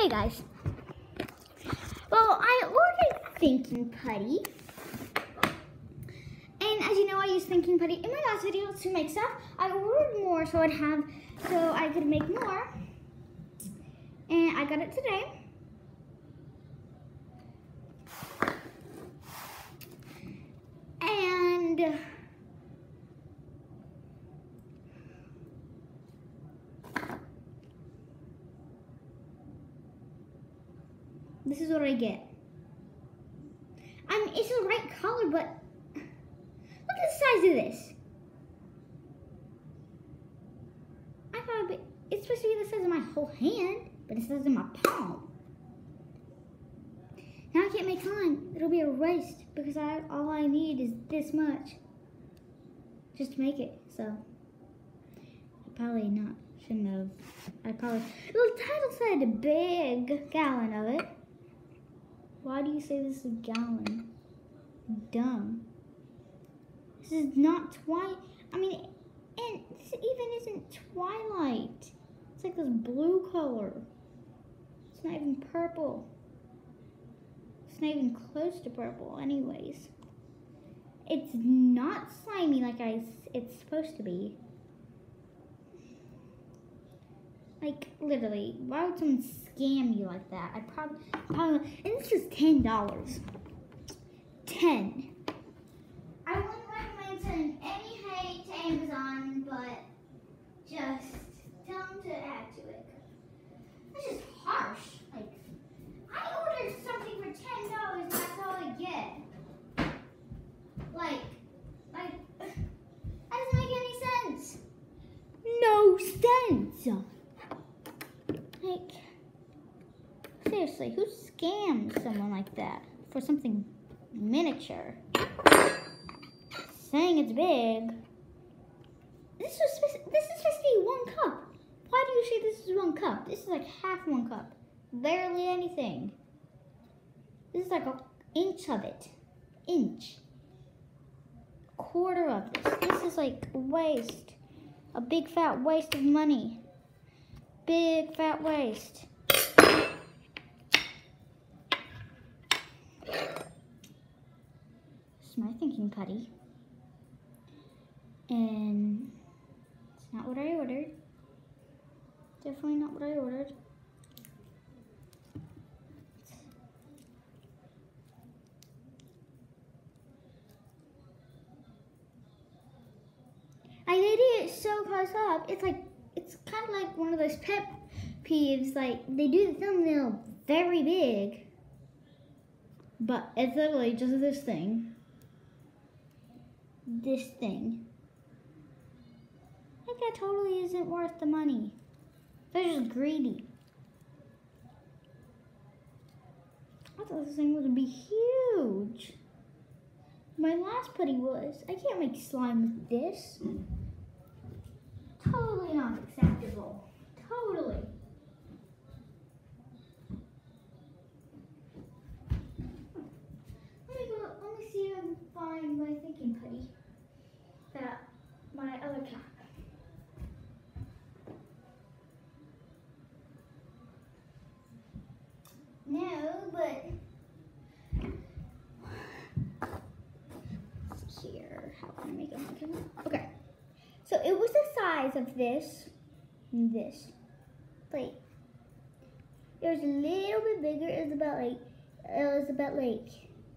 Hey guys. Well, I ordered thinking putty. And as you know, I use thinking putty in my last video to make stuff. I ordered more so I could make more. And I got it today. And this is what I get. It's the right color, but look at the size of this. I thought it's supposed to be the size of my whole hand, but it's the size of my palm. Now I can't make slime. It'll be erased because all I need is this much just to make it. So I probably shouldn't have. The title said a big gallon of it. Why do you say this is a gallon? Dumb. This is not Twilight. And this even isn't Twilight. It's like this blue color. It's not even purple. It's not even close to purple anyways. It's not slimy like it's supposed to be. Like, literally, why would someone scam you like that? I probably, and this is $10. $10. I wouldn't recommend sending any hate to Amazon, but just tell them to add to it. That's just harsh. Like, I ordered something for $10, that's all I get. Like, that doesn't make any sense. No sense. Like, seriously, who scams someone like that for something miniature? Saying it's big. This is supposed to be 1 cup. Why do you say this is 1 cup? This is like half 1 cup. Barely anything. This is like an inch of it. Inch. A quarter of this. This is like waste. A big fat waste of money. Big fat waste. This is my thinking putty. And it's not what I ordered. Definitely not what I ordered. They did it so close up. It's kind of like one of those pet peeves. Like, they do the thumbnail very big, but it's literally just this thing. This thing. Like, that totally isn't worth the money. They're just greedy. I thought this thing was gonna be huge. My last putty was. I can't make slime with this. Totally not acceptable. Totally. Let me see if I can find my thinking putty. My other cap. No, but let's see here. How can I make it on camera? Okay. So it was the size of this and this. Like, it was a little bit bigger. It was about like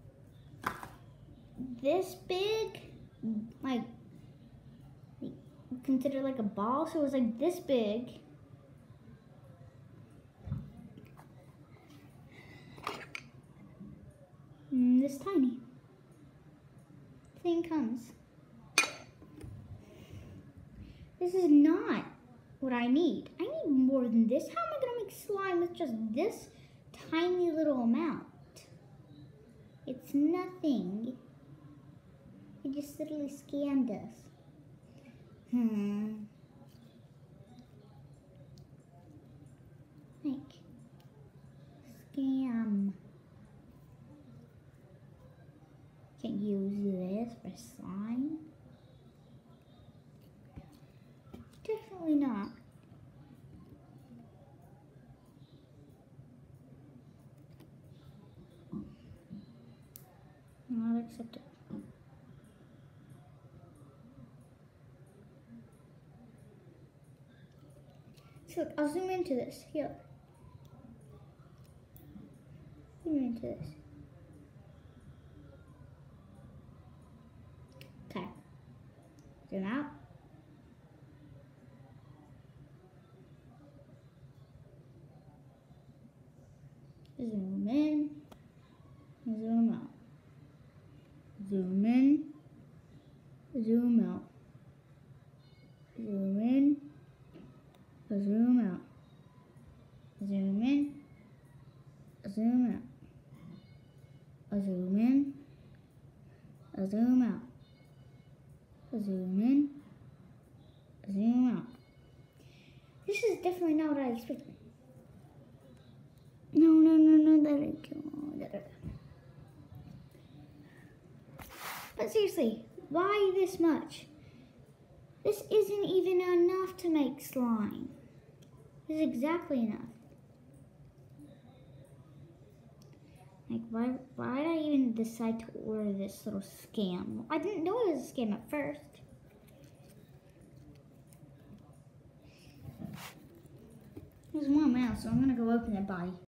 this big, like consider like a ball. So it was like this big. And this tiny thing comes. This is not what I need. I need more than this. How am I going to make slime with just this tiny little amount? It's nothing. He just literally scammed us. Like, scam. Can't use this for slime. Definitely not. accept it. So look, I'll zoom into this. Here. Zoom into this. Okay. Zoom out. Zoom in. Zoom out. Zoom in. Zoom out. Zoom in. Zoom out. Zoom in. Zoom out. Zoom in. Zoom out. Zoom in. Zoom out. This is definitely not what I expected. No, that ain't cool. But seriously, why this much? This isn't even enough to make slime. This is exactly enough. Like, why did I even decide to order this little scam? I didn't know it was a scam at first. There's one out, so I'm gonna go open it. Bye.